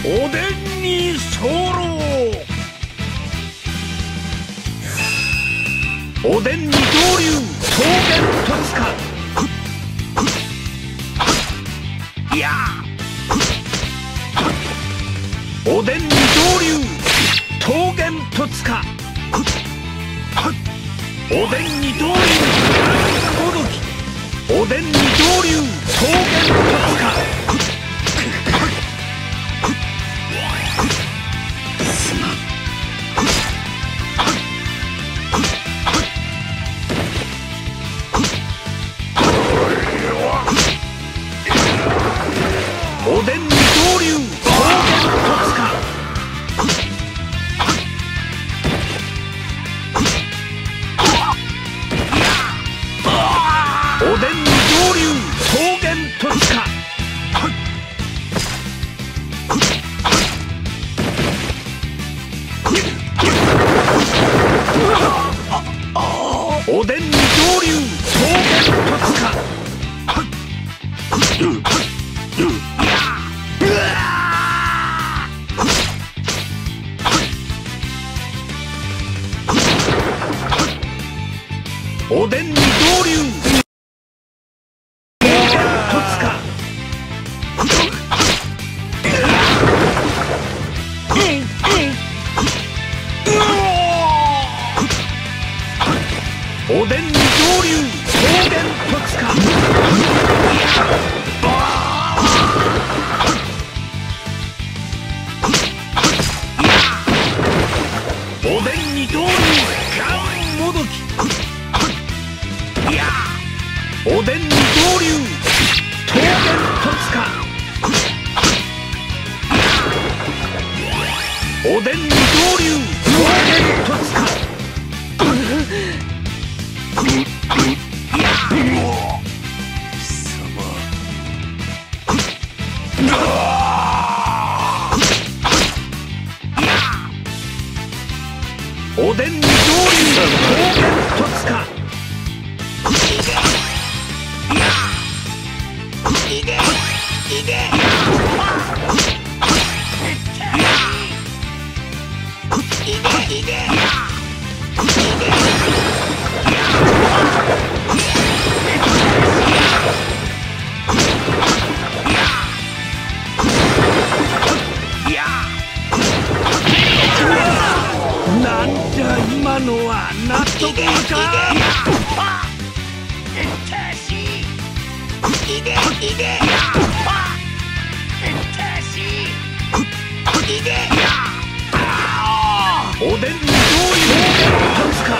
おでんに候。おでんに合流。桃源戸塚。いやおでんに合流。桃源戸塚。おでんに合流。おどき。おでんに合流。桃源戸塚。おでんに合流。桃源戸塚。おでんに合流。桃源戸塚。おでんに合流。桃源戸塚。おでんに合流。桃源戸塚。おでんに合流。桃源戸塚。おでんに合流。ガンもどき。おでんに合流。桃源戸塚。おでんに合流。桃源戸塚。おでんに合流。桃源戸塚。なんじゃ今のは。納得か。おでんに合流。戸塚。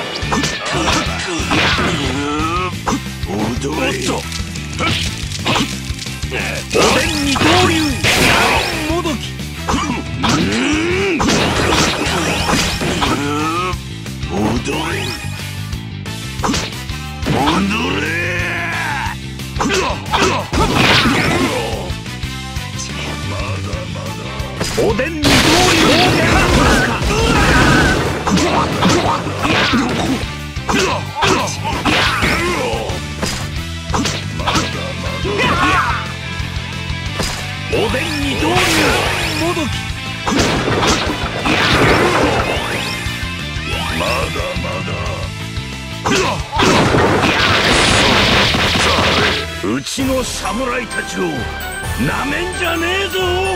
おでんに合流。もどき。おでんに合流。おでんに合流。もどき。まだまだ。うちの侍たちをなめんじゃねえぞ。